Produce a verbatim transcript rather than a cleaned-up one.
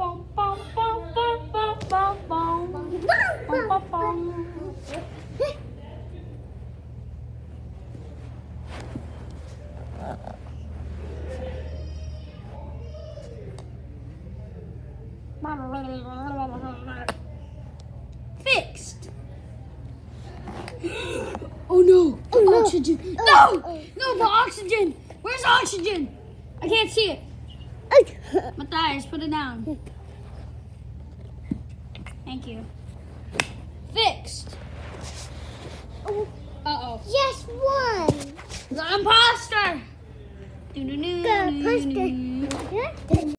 Fixed. Oh no, the Oh, oxygen. no. No, Oh, no, the oxygen. Where's the oxygen? I can't see it. Matthias, put it down. Thank you. Fixed. Uh-oh. Just one. The imposter. The imposter.